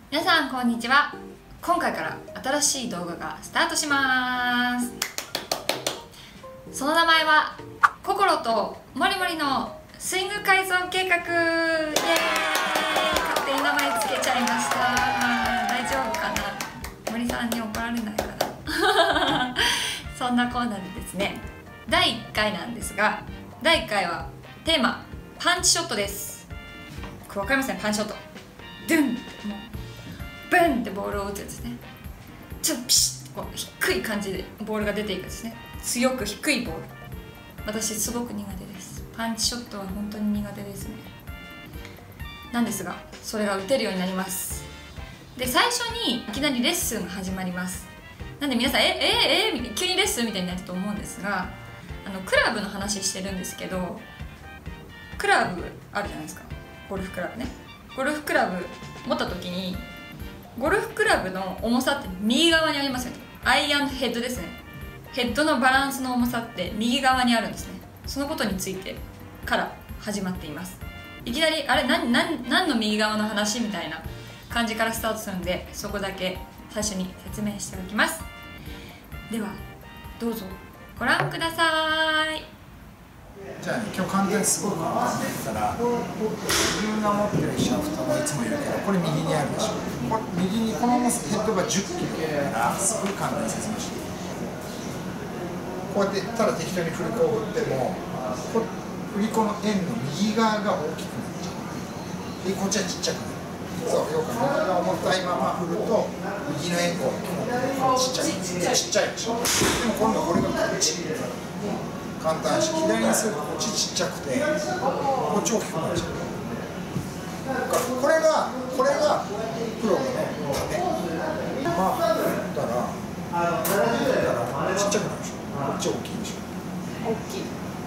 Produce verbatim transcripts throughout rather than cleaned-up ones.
皆さんこんにちは。今回から新しい動画がスタートします。その名前は心ともりもりのスイング改造計画。イエーイ、勝手に名前つけちゃいました。大丈夫かな、森さんに怒られないかなそんなコーナーでですね、だいいっかいなんですが、だいいっかいはテーマパンチショットです。これ分かりますね、パンチショット。ドゥンってもうブンってボールを打つやつね。ちょっとピシッとこう低い感じでボールが出ていくんですね。強く低いボール、私すごく苦手です。パンチショットは本当に苦手ですね。なんですがそれが打てるようになります。で、最初にいきなりレッスンが始まります。なんで皆さんええええみたいな、急にレッスンみたいになると思うんですが、あのクラブの話してるんですけど、クラブあるじゃないですか、ゴルフクラブね。ゴルフクラブ持った時に、ゴルフクラブの重さって右側にありますよね。アイアンヘッドですね。ヘッドのバランスの重さって右側にあるんですね。そのことについてから始まっています。いきなりあれ何何何の右側の話みたいな感じからスタートするんで、そこだけ最初に説明しておきます。ではどうぞご覧ください。 じゃあね、今日簡単にすごい簡単に言ったら、自分が持ってるシャフトもいつも言うけど、これ右にあるでしょ。これ右にこのヘッドがじゅっキロだから、すごい簡単に説明して。こうやってただ適当に振り子を振っても、こ振り子の円の右側が大きくなっちゃう。で、こっちはちっちゃくなる。そう、よく右が重たいまま振ると、右の円が大きくなってちっちゃい。ちっちゃいでしょ。でも今度これがこっち。簡単し、左にするとこっちちっちゃくて、こっち大きくなっちゃう。これが、これがプロの縦。まあ、打ったら、打ったらちっちゃくなるでしょ。こっち大きいでしょ。大きい。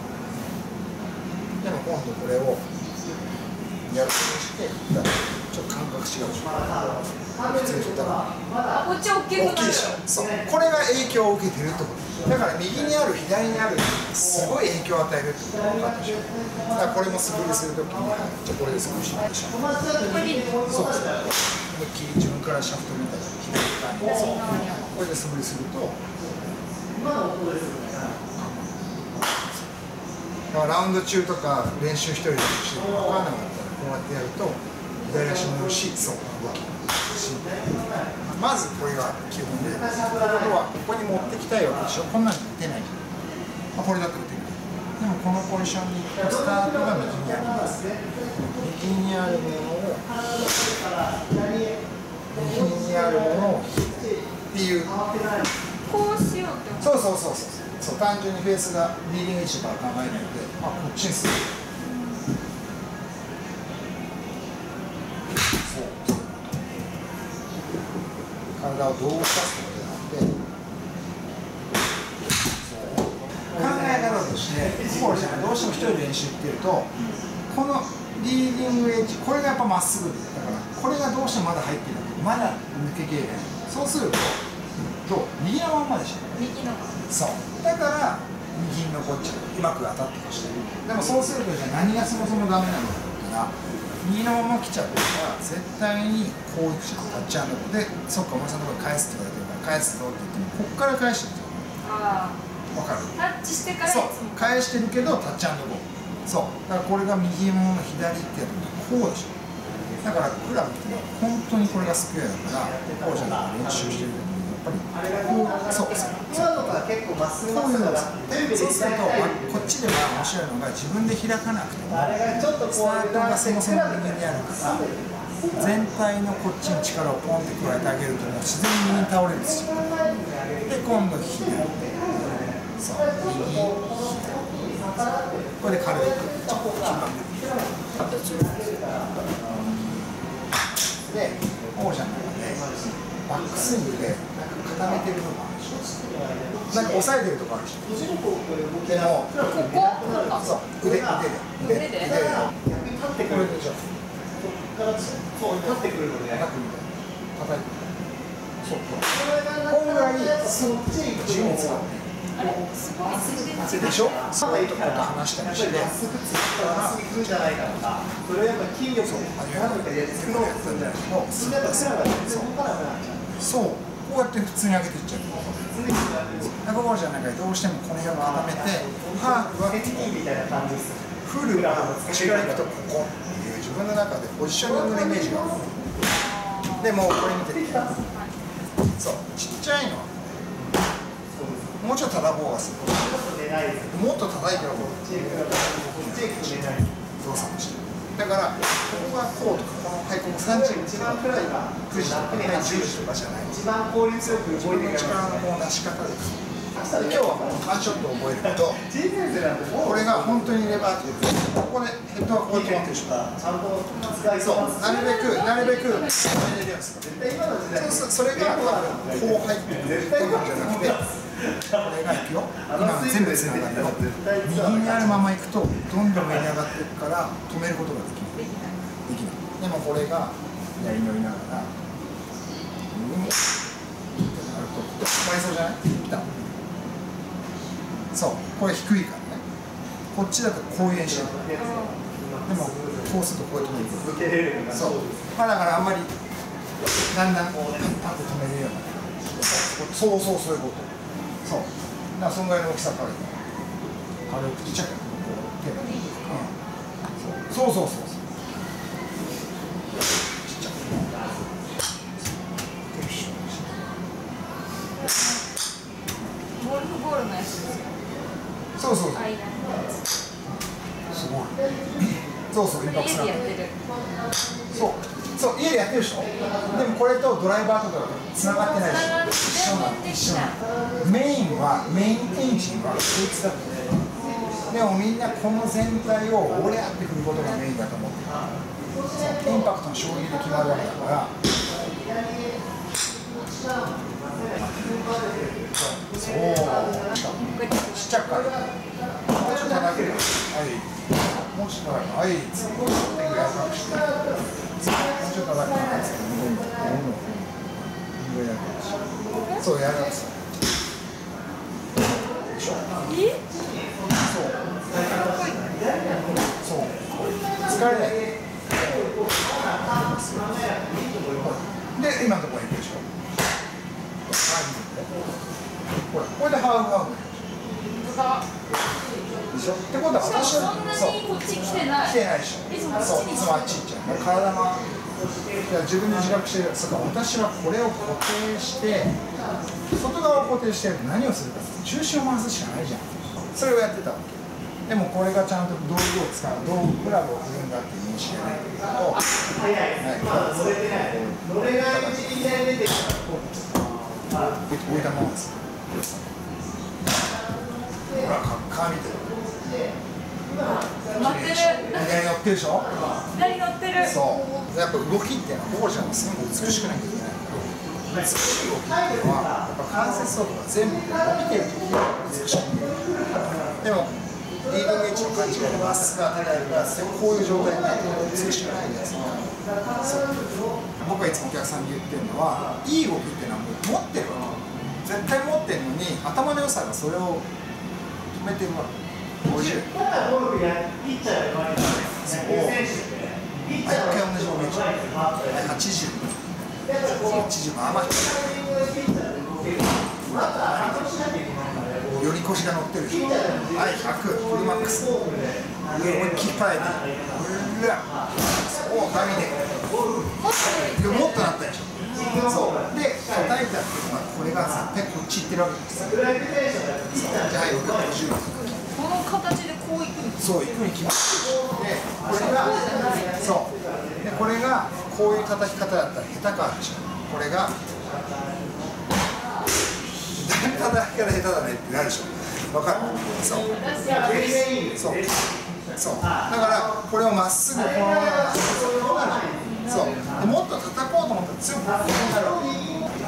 でも今度これをやるとして打ったら、ちょっと感覚違うでしょ。普通に振ったら。 こっち大きくなる。 大きいでしょ。そう。これが影響を受けてるってこと。だから右にある左にあるすごい影響を与えるってことが分かったでしょ。だからこれも素振りするときに、じゃあこれで素振りしないでしょ。そうですね。思いっきり自分からシャフトみたいな左側に、そうこれで素振りすると、だからラウンド中とか練習一人でして分からなかったらこうやってやると左足も乗るし、そう動きまずこれが基本で、ということはここに持ってきたいわけでしょ。こんなに打てないじゃん。あ、これだと打てる。でもこのポジションに行くとスタートが右にあります。右にあるものを右にあるものをっていう。 こうしようって。 そうそうそうそうそう。単純にフェースがリーディング位置から考えないので、あ、こっちにする。体を動かすのではなくて、考え方としてこうじゃない、どうしても一人で練習っていうと、このリーディングエッジ、これがやっぱまっすぐで、だからこれがどうしてもまだ入ってるわけ、まだ抜けきれない。そうするとどう右のまんまでしょ。 右のそうだから右に残っちゃう。うまく当たってほしい。でもそうするとじゃあ何がそもそもダメなのかって言ったら、右のまま来ちゃったら絶対にこういくしかタッチアンドで、そっか、お前さんのところに返すって言われてるから返すぞって言っても、こっから返してるんですよ。 ああ、 わかる？ タッチしてからそう返してるけどタッチアンドゴー。そうだからこれが右もの左ってやるとこうでしょ。だからクラブっていうのは本当にこれがスクエアだから、こうじゃなくて練習してる時にやっぱりこう、そうそうそうこういうのです。そうするとこっちでは面白いのが、自分で開かなくてもスタートがそもそも右にあるから、全体のこっちに力をポンって加えてあげると自然に右に倒れるんですよ。で今度左、そう右左、これで軽くちょっと決まる。で、王者の中でバックスイングで固めてるのがあるでしょ。なんか押さえてるとこあるでしょ。でもここそう腕腕で腕で腕でこれでしょ。そう立ってくるので叩くみたいな叩いてそうこんぐらいすっ自由に使ってでしょ、そういうとこと話したりして、だから、それをやっぱ筋力をやったんじゃないけど、そう、こうやって普通に上げていっちゃう。中川じゃないからどうしてもこの辺を固めて、ハーフはフルが力いくとここっていう自分の中でポジショニングのイメージがある。でもこれ見てて、そうちっちゃいのはもうちょっと叩こうがする。もっと叩いてる方が動作をしてる。だからここがこうとかこの、はい、このさんじとかくじとかじゅうじとかじゃない。一番効率よく自分の力のこう出し方です。今日はこのワンショットを覚えると、これが本当にレバーっていうここでヘッドがこうやって持ってるでしょ。そうなるべくなるべく入れるようにする。そうそれがこう入ってくるっていうんじゃなくて、これがいくよ。今全部つながるよ。右にあるままいくとどんどん上に上がっていくから止めることができない。できない。でもこれが左に寄りながらうんってなると使いそうじゃない？来た。そう、これ低いからね。こっちだとこういう演習。でもこうするとこうやって止める。そう。まあだからあんまりだんだんこうパッと止めるようになる。そうそうそういうこと。そう。だからそのぐらいの大きさから軽くちっちゃくこう手が。うん。そうそうそうそう。ちっちゃく。 ゴルフボールのやつですよ。 そうそうそう。すごい。そうそう、インパクト。家でやってる。そう、そう、家でやってるでしょ。でもこれとドライバーとかつながってないでしょ。一緒なの、一緒なの。メインは、メインエンジンはこいつだって。でもみんなこの全体を俺やってくることがメインだと思ってる。そう、インパクトの衝撃で決まるわけだから。そう、ちっちゃくから。もうちょっと長く。はい。もうちょっと長く。はい。次、柔らかくして。もうちょっと長く。そう、柔らかくする。でしょ。え？そう。そう。疲れない。で、今のところ行くでしょ。ほら、これでハーフハーフでしょ。ってことは私はそんなにこっち来てない。 来てないでしょ。そう、いつもあっち行っちゃう。体が自分で自覚してる。そうか、私はこれを固定して外側を固定してると何をするかって重心を回すしかないじゃん。それをやってたわけ。でもこれがちゃんと道具を使う、道具クラブを振るんだっていう認識がないと、はい、それでね、どれがいちに出てきたらこう置いたものです。ほら、か見てる。 乗ってる。 左乗ってるでしょ。 左乗ってる。 そう。やっぱ動きっていうのはボールじゃん、すごく美しくなきゃいけないから。美しい動きっていうのは、やっぱ関節層とか全部伸びてる時が美しく見える。でもリーディングエッジの感じがまっすぐ当てられるからこういう状態になって美しくないやつ。僕がいつもお客さんに言ってるのは、いい動きっていうのはもう持ってるわけ。絶対持ってるのに頭の良さがそれを止めてるわけ。ごじゅう。そう。一回同じ動き。はちじゅう。はちじゅう。まあまあ。より腰が乗ってるでしょ。はい、ひゃく、フルマックス。上思いっきりパイで。うわ。そう、神で。もっとなったでしょ。そう。で、叩いたっていうのは、これが絶対こっち行ってるわけです。そう。じゃあ、よくごじゅう。 この形でこういくんですか。 そう、行くに決まってる。で、これが、そう。で、これが、こういう叩き方だったら下手かでしょ。これが、叩き方下手だねってなるでしょ。わかる？そう。そう。そう。だからこれをまっすぐこのまままっすぐこうなる。そう。でもっと叩こうと思ったら強くこうなるわけ。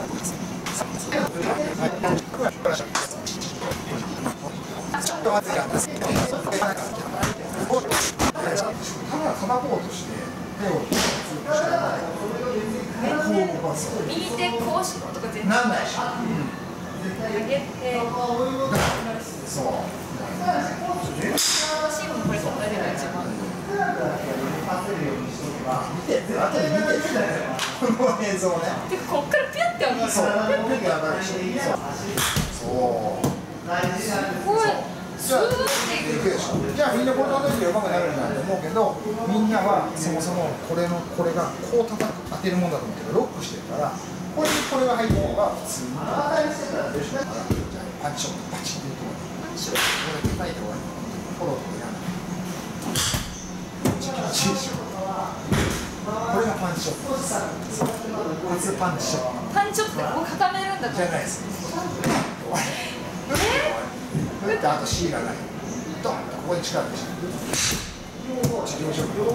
ちょっと待ってください。ただ叩こうとして手をこう動かす。 右手こうしろとか絶対なんないでしょ。 上げてそう私もこれ叩いてる一番見て後で見てこの映像ねでこっからピュッて上がるそうこの時上がるでしょそうすごいスーッていくでしょじゃあみんなこれ叩いて上手くなるんだと思うけどみんなはそもそもこれのこれがこう叩く当てるもんだと思うけどロックしてるからこれにこれが入ってるのが普通にパンチショットパチっていうところパンチショットこれ叩いて終わりフォローとかいらない気持ちいいでしょこれがパンチショット普通パンチショットパンチョットってこう固めるんだとじゃないです終わりえー、あと C がないドンとここに力でしょこっち行きましょうかドン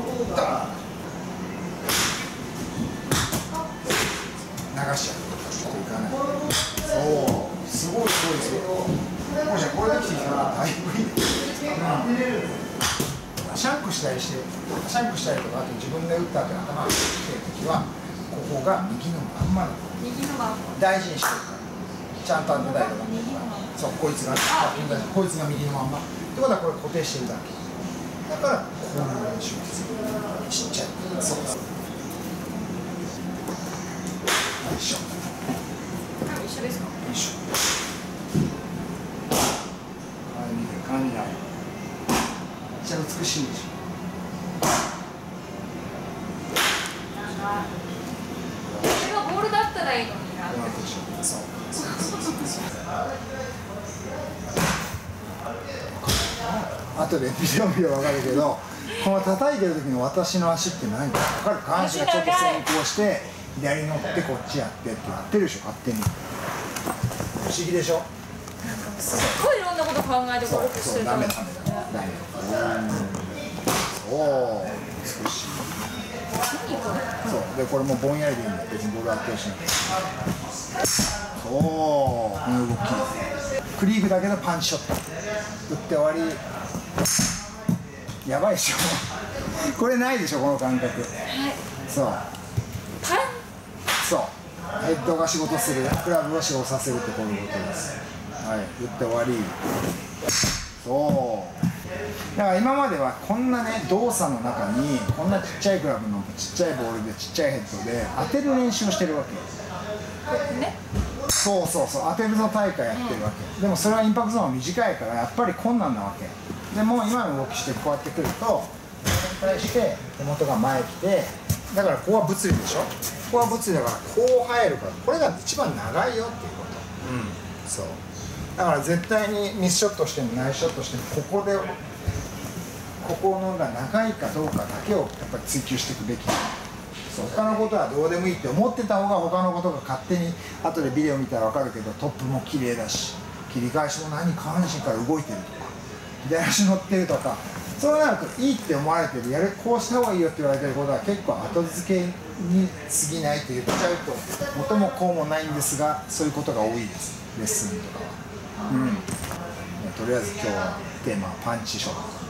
流しちゃうちょっといかないそうすごいすごいですよもしこれできてきたらだいぶいい、うん、シャンクしたりしてシャンクしたりとかあと自分で打った後に頭が来てるときはここが右のまんまなの右のまんま大事にしてるからちゃんと当てたいとかそうこいつがこいつが右のまんまってことはこれ固定してるだけだからこういう練習をするちっちゃいそうそう一緒一緒ですか一緒はい見て鏡がめっちゃ美しいでしょこれがボールだったらいいのになってそう後でビデオ見れば分かるけどこの叩いてる時の私の足って何か分かる下半身がちょっと先行して左に乗ってこっちやってってやってるでしょ勝手に不思議でしょすっごいいろんなこと考えてゴルフしてるダメダメダメおお美しい何これそうでこれもぼんやりでいいんだ別にボール当てをしなくてそうこの動きクリークだけどパンチショット打って終わりやばいでしょこれないでしょこの感覚はいそうパンそうヘッドが仕事するクラブが仕事させるってこういうことですはい打って終わりそうだから今まではこんなね動作の中にこんなちっちゃいクラブのちっちゃいボールでちっちゃいヘッドで当てる練習をしてるわけこうやってねそうそうそう当てるぞ大会やってるわけ、うん、でもそれはインパクトゾーンが短いからやっぱり困難なわけでも今の動きしてこうやってくるとこれに対して手元が前来てだからここは物理でしょここは物理だからこう入るからこれが一番長いよっていうこと、うん、そうだから絶対にミスショットしてもナイスショットしてもここでここのが長いかどうかだけをやっぱり追求していくべきそう他のことはどうでもいいって思ってた方が他のことが勝手に後でビデオ見たら分かるけどトップも綺麗だし切り返しも何下半身から動いてるとか左足乗ってるとかそうなるといいって思われてるやるこうした方がいいよって言われてることは結構後付けに過ぎないって言っちゃうと元もこうもないんですがそういうことが多いですレッスンとかはうんとりあえず今日はテーマはパンチショット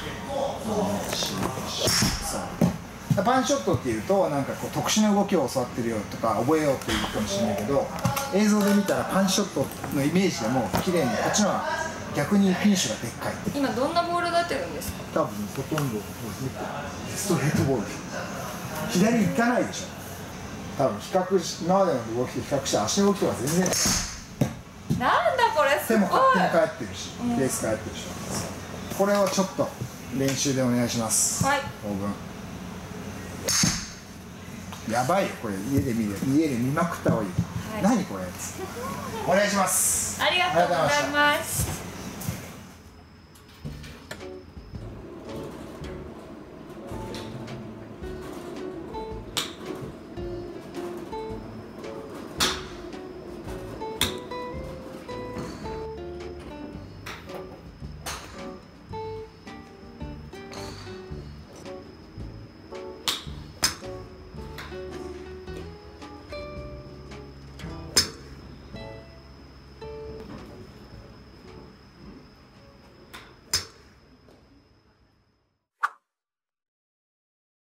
そうパンチショットっていうとなんかこう特殊な動きを教わってるよとか覚えようっていうかもしれないけど映像で見たらパンチショットのイメージでも綺麗にこっちの方が逆にフィニッシュがでっかい今どんなボールが出てるんですか多分ほとんどストレートボール左行かないでしょ多分比較し今までの動きと比較して足の動きとか全然なんだこれすごい手も勝手に返ってるし、うん、ベース返ってるしこれをちょっと練習でお願いしますはい当分やばいよこれ家で見る家で見まくった方がいい、はい、何これお願いしますありがとうございます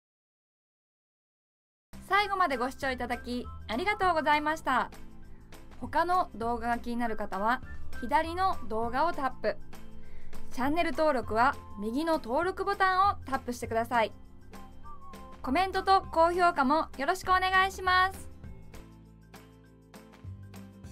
最後までご視聴いただきありがとうございました。 他の動画が気になる方は左の動画をタップ。チャンネル登録は右の登録ボタンをタップしてください。コメントと高評価もよろしくお願いします。